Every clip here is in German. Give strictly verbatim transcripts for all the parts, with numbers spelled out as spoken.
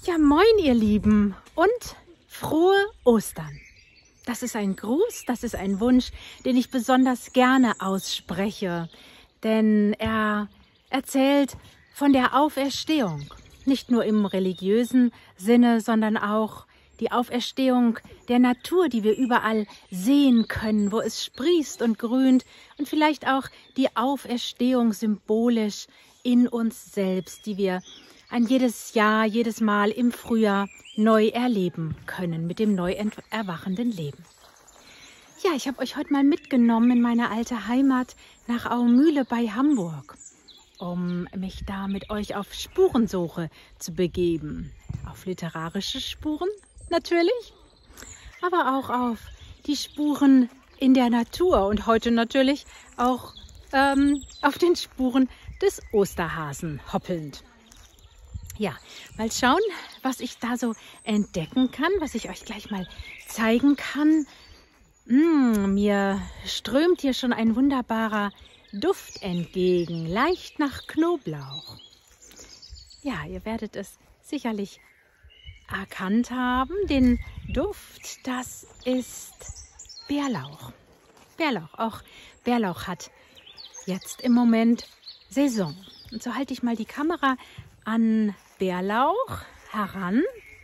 Ja, moin ihr Lieben und frohe Ostern. Das ist ein Gruß, das ist ein Wunsch, den ich besonders gerne ausspreche, denn er erzählt von der Auferstehung, nicht nur im religiösen Sinne, sondern auch die Auferstehung der Natur, die wir überall sehen können, wo es sprießt und grünt, und vielleicht auch die Auferstehung symbolisch in uns selbst, die wir ein jedes Jahr, jedes Mal im Frühjahr neu erleben können mit dem neu erwachenden Leben. Ja, ich habe euch heute mal mitgenommen in meine alte Heimat nach Aumühle bei Hamburg, um mich da mit euch auf Spurensuche zu begeben. Auf literarische Spuren natürlich, aber auch auf die Spuren in der Natur und heute natürlich auch ähm, auf den Spuren des Osterhasen hoppelnd. Ja, mal schauen, was ich da so entdecken kann, was ich euch gleich mal zeigen kann. Mmh, mir strömt hier schon ein wunderbarer Duft entgegen, leicht nach Knoblauch. Ja, ihr werdet es sicherlich erkannt haben. Den Duft, das ist Bärlauch. Bärlauch, auch Bärlauch hat jetzt im Moment Saison. Und so halte ich mal die Kamera an Bärlauch heran.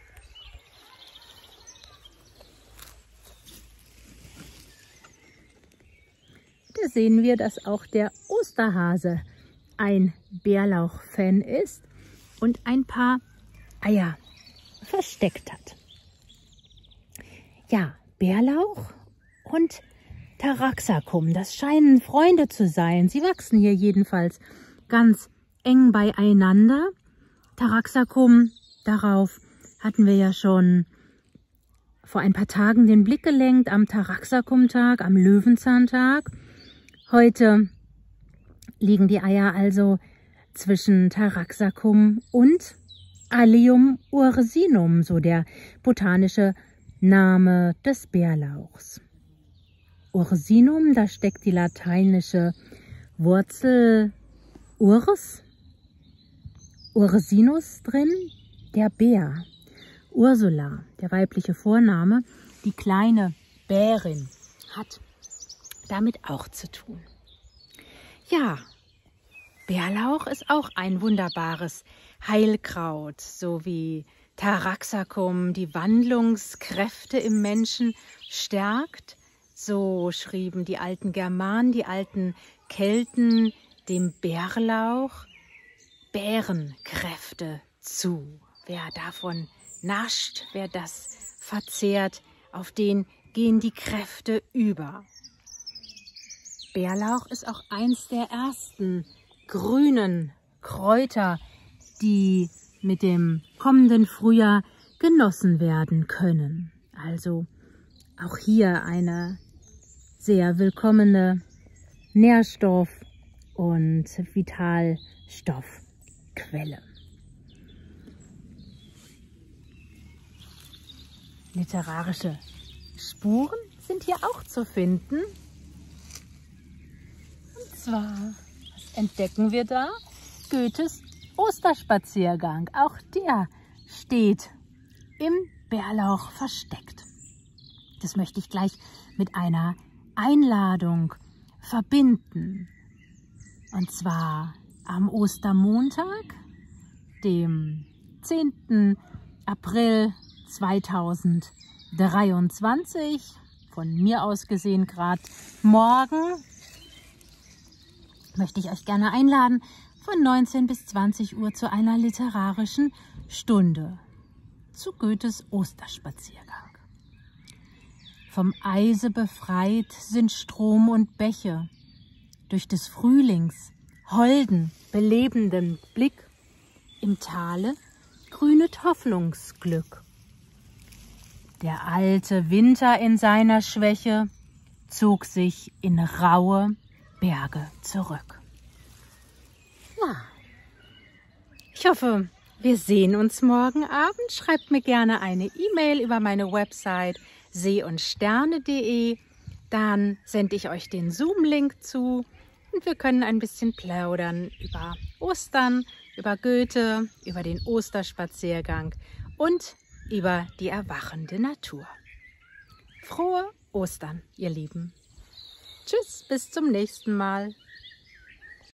Da sehen wir, dass auch der Osterhase ein Bärlauch-Fan ist und ein paar Eier versteckt hat. Ja, Bärlauch und Taraxacum, das scheinen Freunde zu sein. Sie wachsen hier jedenfalls ganz eng beieinander. Taraxacum, darauf hatten wir ja schon vor ein paar Tagen den Blick gelenkt, am Taraxacum-Tag, am Löwenzahntag. Heute liegen die Eier also zwischen Taraxacum und Allium ursinum, so der botanische Name des Bärlauchs. Ursinum, da steckt die lateinische Wurzel Urs, Ursinus drin, der Bär. Ursula, der weibliche Vorname, die kleine Bärin, hat damit auch zu tun. Ja, Bärlauch ist auch ein wunderbares Heilkraut, so wie Taraxacum die Wandlungskräfte im Menschen stärkt. So schrieben die alten Germanen, die alten Kelten dem Bärlauch Bärenkräfte zu. Wer davon nascht, wer das verzehrt, auf den gehen die Kräfte über. Bärlauch ist auch eins der ersten grünen Kräuter, die mit dem kommenden Frühjahr genossen werden können. Also auch hier eine sehr willkommene Nährstoff- und Vitalstoffquelle. Literarische Spuren sind hier auch zu finden. Und zwar, was entdecken wir da? Goethes Osterspaziergang. Auch der steht im Bärlauch versteckt. Das möchte ich gleich mit einer Einladung verbinden. Und zwar am Ostermontag, dem zehnten April zweitausenddreiundzwanzig, von mir aus gesehen gerade morgen, möchte ich euch gerne einladen, von neunzehn bis zwanzig Uhr zu einer literarischen Stunde zu Goethes Osterspaziergang. Vom Eise befreit sind Strom und Bäche, durch des Frühlings holden, belebenden Blick im Tale grünet Hoffnungsglück. Der alte Winter in seiner Schwäche zog sich in raue Berge zurück. Ja, ich hoffe, wir sehen uns morgen Abend. Schreibt mir gerne eine E-Mail über meine Website see und sterne punkt de. Dann sende ich euch den Zoom-Link zu und wir können ein bisschen plaudern über Ostern, über Goethe, über den Osterspaziergang und über die erwachende Natur. Frohe Ostern, ihr Lieben. Tschüss, bis zum nächsten Mal.